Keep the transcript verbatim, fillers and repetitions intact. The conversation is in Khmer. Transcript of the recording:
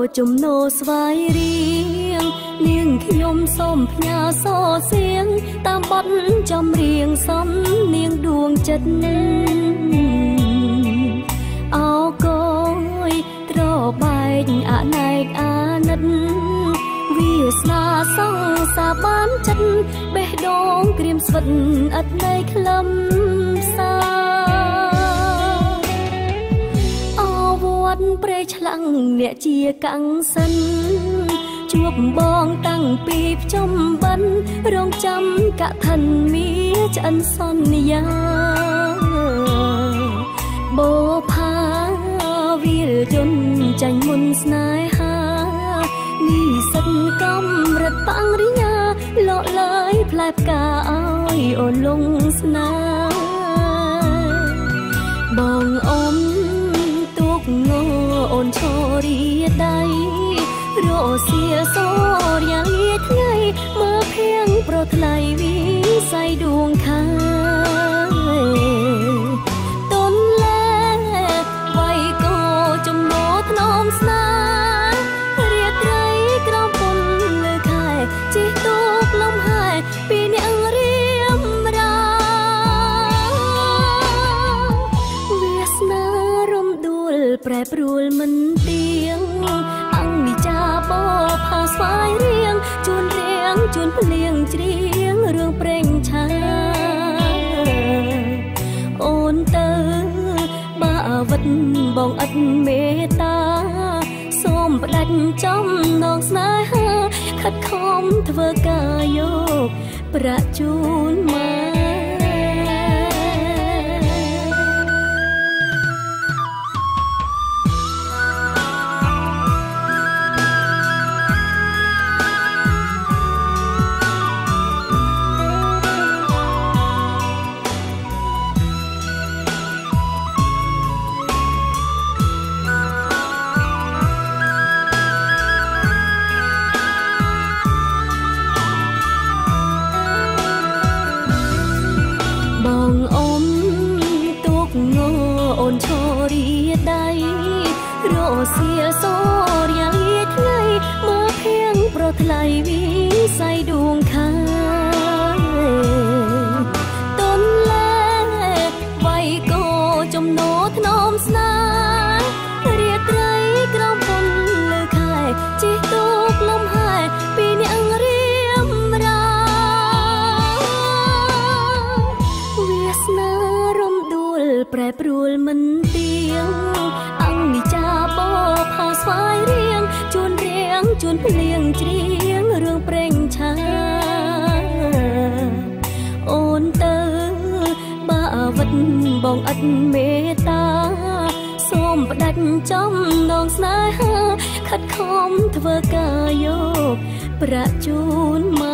ជំនោស្វាយរៀងនាងខ្ញុំសូមផ្ញើសរសៀងតាមបទចម្រៀងសំនាងដួងចិត្តអោកយត្របែកអណែកអាណិតវាស្នាសង្សារបានចិត្តបេះដូងក្រៀមស្វិតអត់នៃក្លឹមសាព្រៃឆ្លាំងអ្នកជាកាំងសិនជួបបងតាំងពីភ្ចំបិណ្ឌរងចាំកឋិនមាឆ្អិនសន្យាបោផាវិលយន្តចាញ់មុនស្នេហានិស្សិតកំរិតតាំងរិញ្ញាលោកឡើយផ្លែផ្កាឲ្យអូនលងស្នេហ៍បងអ៊ំអូនឈរីដៃរសៀសូរយ៉ាងលាថ្ងៃមើលភៀងប្រថ្លៃវិស័យដួងខាតនលែវាយកោចំណោថ្នមស្នារាត្រីក្រំពុនលើខែជីកទូកលំហែពីអ្នករៀមរាវាសនារំដួលប្រែប្រួលមិនទៀងអង្គវិចាបោផាស្វាយរៀងជួនរៀងជួនភ្លៀងច្រៀងរឿងប្រេងឆាអូនទៅបាវិតបងឥតមេត្តាសូមផ្ដាច់ចំណងស្នេហាខិតខំធ្វើការយកប្រាក់ជូនមកសៀសូរយ៉ាងលាថ្ងៃមើលភៀងប្រថ្លៃវិស័យដួងខាតនលែវាយកោចំណោថ្នមស្នារាត្រីក្រំពុនលើខែជីកទូកលំហែពីអ្នករៀមរាវាសនារំដួលប្រែប្រួលមិនទៀងអង្គវិចាបោផាស្វាយរៀងជួនរៀងជួនភ្លៀងច្រៀងរឿងប្រេងឆាអូនទៅបាវិតបងឥតមេត្តាសូមផ្ដាច់ចំណងស្នេហាខិតខំធ្វើការយកប្រាក់ជូនមក